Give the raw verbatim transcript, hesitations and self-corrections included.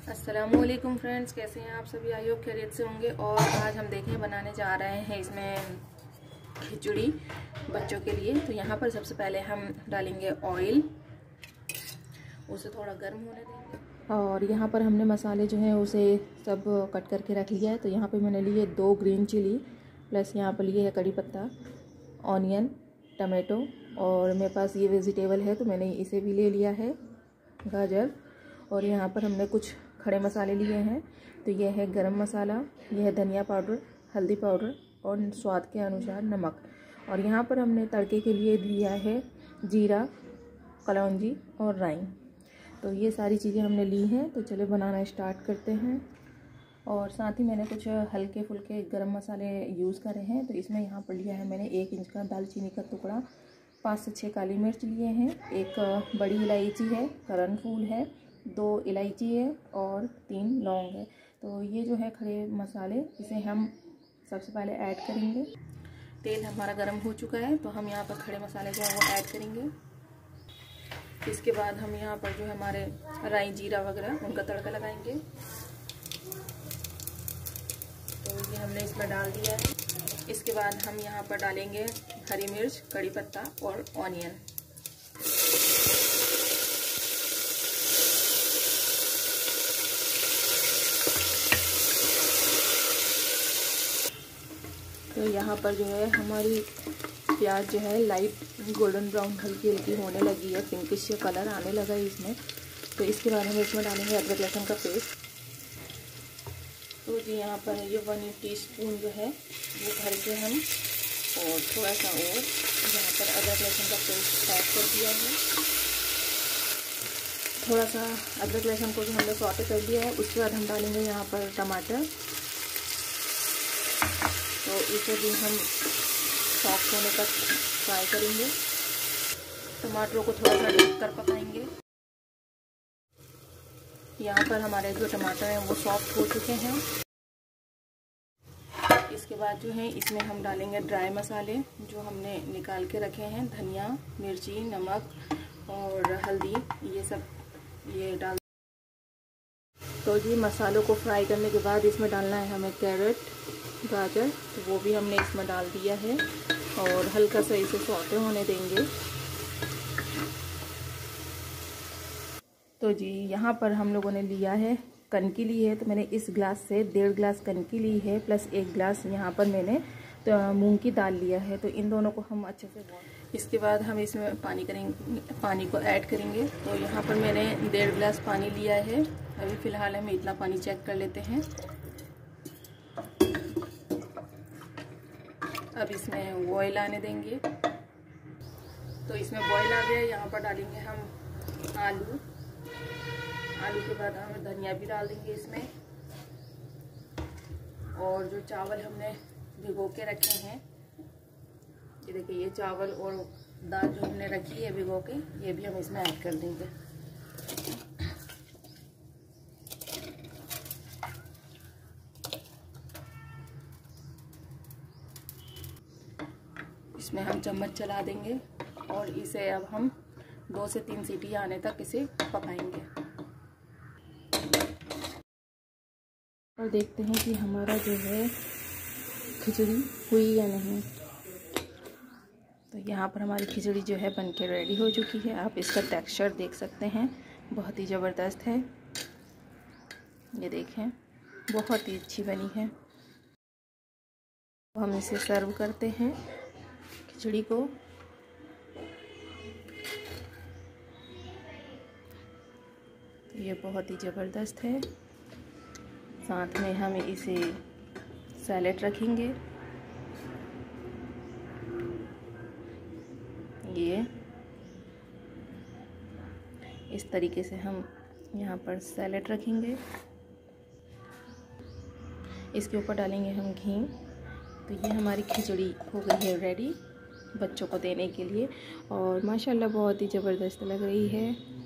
अस्सलामुअलैकुम फ्रेंड्स, कैसे हैं आप सभी? आई होप खैरियत से होंगे। और आज हम देखें बनाने जा रहे हैं इसमें खिचड़ी बच्चों के लिए। तो यहाँ पर सबसे पहले हम डालेंगे ऑयल, उसे थोड़ा गर्म होने देंगे। और यहाँ पर हमने मसाले जो हैं उसे सब कट करके रख लिया है। तो यहाँ पर मैंने लिए दो ग्रीन चिली, प्लस यहाँ पर लिए है कड़ी पत्ता, ऑनियन, टमाटो, और मेरे पास ये वेजिटेबल है तो मैंने इसे भी ले लिया है, गाजर। और यहाँ पर हमने कुछ खड़े मसाले लिए हैं। तो ये है गरम मसाला, यह है धनिया पाउडर, हल्दी पाउडर और स्वाद के अनुसार नमक। और यहाँ पर हमने तड़के के लिए लिया है जीरा, कलौंजी और राई। तो ये सारी चीज़ें हमने ली हैं। तो चलो बनाना स्टार्ट करते हैं। और साथ ही मैंने कुछ हल्के फुल्के गरम मसाले यूज़ करे हैं। तो इसमें यहाँ पर लिया है मैंने एक इंच का दालचीनी का टुकड़ा, पाँच से छः काली मिर्च लिए हैं, एक बड़ी इलायची है, करणफूल है, दो इलायची है और तीन लौंग है। तो ये जो है खड़े मसाले, इसे हम सबसे पहले ऐड करेंगे। तेल हमारा गर्म हो चुका है तो हम यहाँ पर खड़े मसाले जो है वो ऐड करेंगे। इसके बाद हम यहाँ पर जो है हमारे राई जीरा वगैरह उनका तड़का लगाएंगे। तो ये हमने इसमें डाल दिया है। इसके बाद हम यहाँ पर डालेंगे हरी मिर्च, कड़ी पत्ता और ऑनियन। तो यहाँ पर जो है हमारी प्याज जो है लाइट गोल्डन ब्राउन हल्की हल्की होने लगी है, पिंकिश कलर आने लगा है इसमें। तो इसके बाद हम इसमें डालेंगे अदरक लहसुन का पेस्ट। तो जी यहाँ पर ये वन टी स्पून जो है वो भर के हम और थोड़ा सा और यहाँ पर अदरक लहसुन का पेस्ट ऐड कर दिया है। थोड़ा सा अदरक लहसुन को जो हमने सौटे कर दिया है। उसके बाद हम डालेंगे यहाँ पर टमाटर। तो इसे भी हम सॉफ्ट होने तक फ्राई करेंगे। टमाटरों को थोड़ा सा ढक कर पकाएंगे। यहाँ पर हमारे जो टमाटर हैं वो सॉफ्ट हो चुके हैं। इसके बाद जो है इसमें हम डालेंगे ड्राई मसाले जो हमने निकाल के रखे हैं, धनिया, मिर्ची, नमक और हल्दी, ये सब ये डाल। तो जी मसालों को फ्राई करने के बाद इसमें डालना है हमें कैरेट, गाजर। तो वो भी हमने इसमें डाल दिया है और हल्का सा इसे सौटे होने देंगे। तो जी यहाँ पर हम लोगों ने लिया है कनकी ली है। तो मैंने इस ग्लास से डेढ़ ग्लास कनकी ली है, प्लस एक ग्लास यहाँ पर मैंने तो मूंग की दाल लिया है। तो इन दोनों को हम अच्छे से, इसके बाद हम इसमें पानी करेंगे, पानी को ऐड करेंगे। तो यहाँ पर मैंने डेढ़ ग्लास पानी लिया है। अभी फ़िलहाल हम इतना पानी चेक कर लेते हैं। अब इसमें बॉयल आने देंगे। तो इसमें बॉयल आ गया। यहाँ पर डालेंगे हम आलू। आलू के बाद हम धनिया भी डाल देंगे इसमें। और जो चावल हमने भिगो के रखे हैं, ये देखिए, ये चावल और दाल जो हमने रखी है भिगो के, ये भी हम इसमें ऐड कर देंगे। इसमें हम चम्मच चला देंगे और इसे अब हम दो से तीन सीटी आने तक इसे पकाएंगे। और देखते हैं कि हमारा जो है खिचड़ी हुई या नहीं। तो यहाँ पर हमारी खिचड़ी जो है बनके रेडी हो चुकी है। आप इसका टेक्सचर देख सकते हैं, बहुत ही ज़बरदस्त है। ये देखें, बहुत ही अच्छी बनी है। तो हम इसे सर्व करते हैं खिचड़ी को। तो ये बहुत ही ज़बरदस्त है। साथ में हम इसे सैलेड रखेंगे। ये इस तरीके से हम यहाँ पर सैलेड रखेंगे। इसके ऊपर डालेंगे हम घी। तो ये हमारी खिचड़ी हो गई है रेडी बच्चों को देने के लिए। और माशाल्लाह बहुत ही ज़बरदस्त लग रही है।